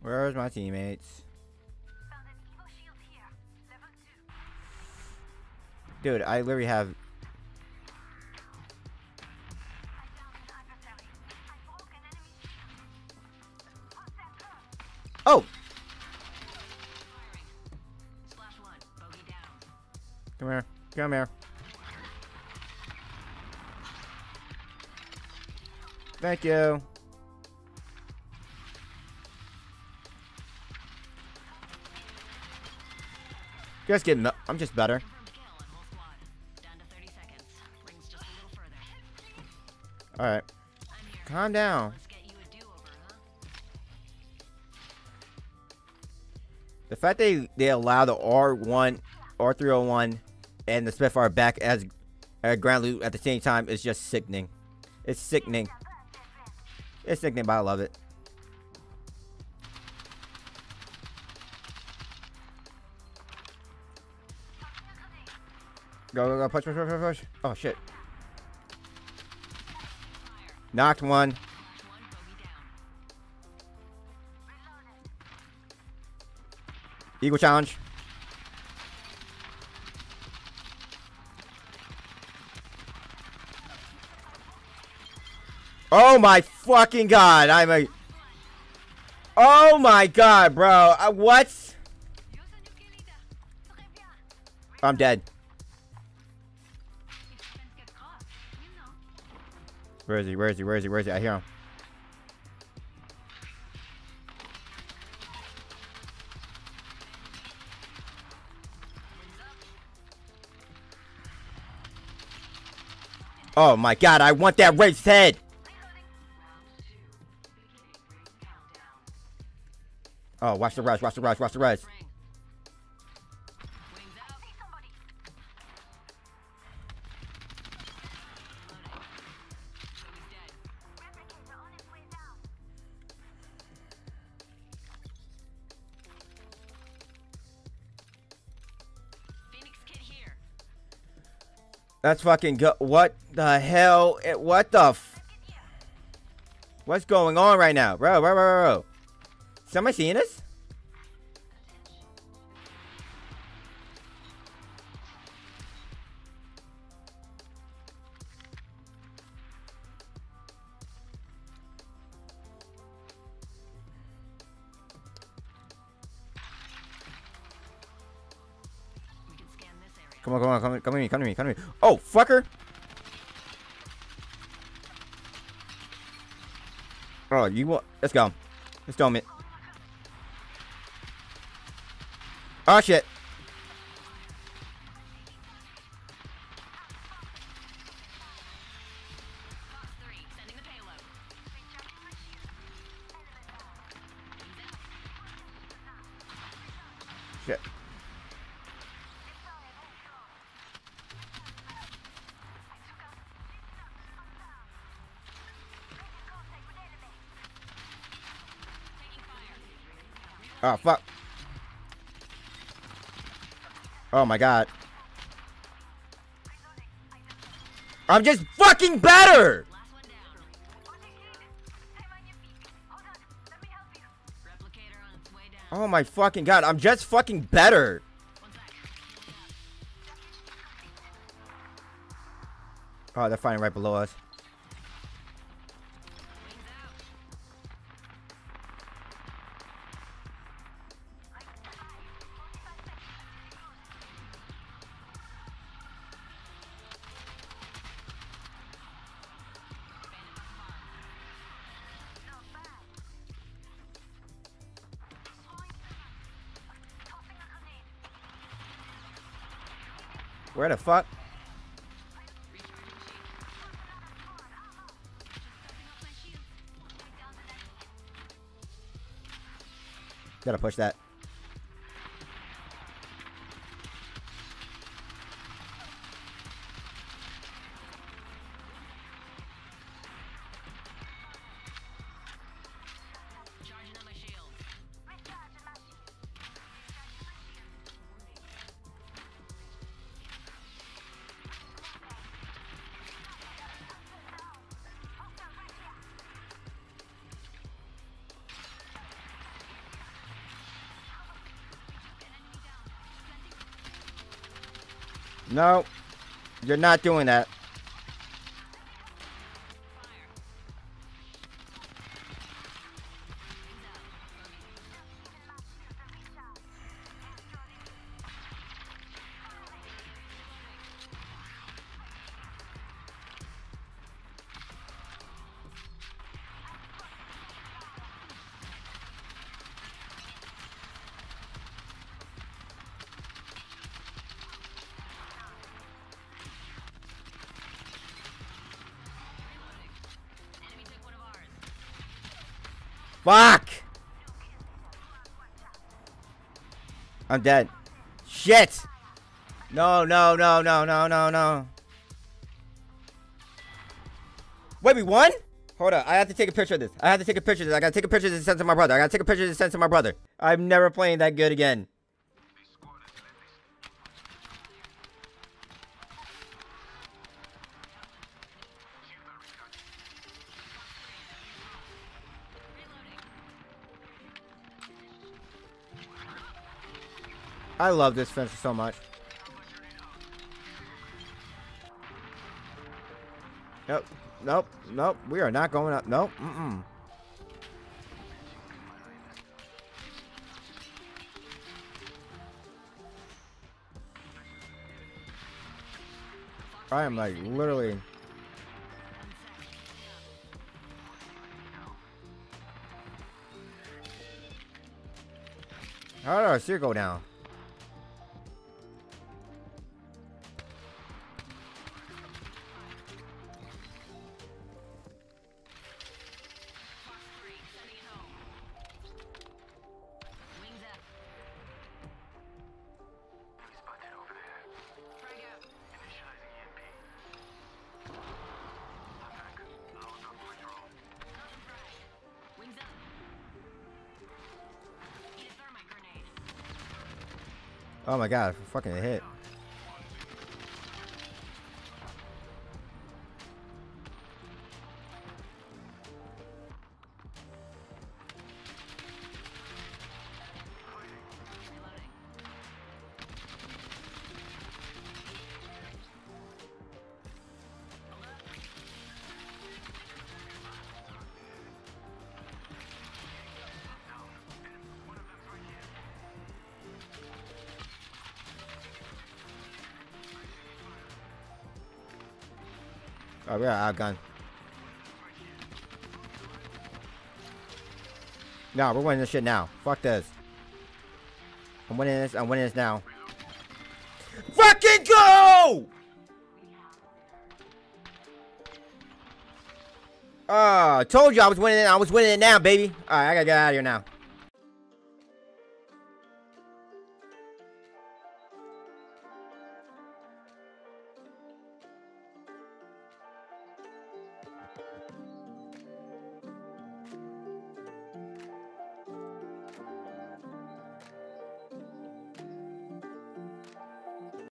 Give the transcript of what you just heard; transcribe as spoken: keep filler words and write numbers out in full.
Where's my teammates? Dude, I literally have... Oh! Come here. Come here. Thank you. Just getting... I'm just better. Alright. Calm down. The fact they, they allow the R one, R three oh one, and the Spitfire back as uh, ground loot at the same time is just sickening. It's sickening. It's sickening, but I love it. Go, go, go. Push, push, push, push, push. Oh, shit. Knocked one. Eagle challenge. Oh my fucking god. I'm a... Oh my god, bro. Uh, what? I'm dead. Where is he? Where is he? Where is he? Where is he? I hear him. Oh my god, I want that raised head! Oh, watch the res, watch the res, watch the res. That's fucking go- what the hell? It, what the f- What's going on right now? Bro, bro, bro, bro. Somebody seeing this? Come on, come on, come on, come to me, come to me, come to me. Oh, fucker! Oh, you want? Let's go. Let's dome it. Oh shit! Shit. Oh, fuck. Oh, my God. I'm just fucking better! Oh, my fucking God. I'm just fucking better. Oh, they're fighting right below us. Where the fuck? Gotta push that. No. You're not doing that. Fuck! I'm dead. Shit! No, no, no, no, no, no, no. Wait, we won? Hold up, I have to take a picture of this. I have to take a picture of this. I gotta take a picture of this and send to my brother. I gotta take a picture of this and send to my brother. I'm never playing that good again. I love this finisher so much. Nope, nope, nope. We are not going up. Nope. Mm-mm. I am like literally. How did our seer go down? Oh my god, fucking hit. Oh, we are outgunned. No, we're winning this shit now. Fuck this. I'm winning this. I'm winning this now. Fucking go! Ah, uh, told you I was winning it. I was winning it now, baby. All right, I gotta get out of here now.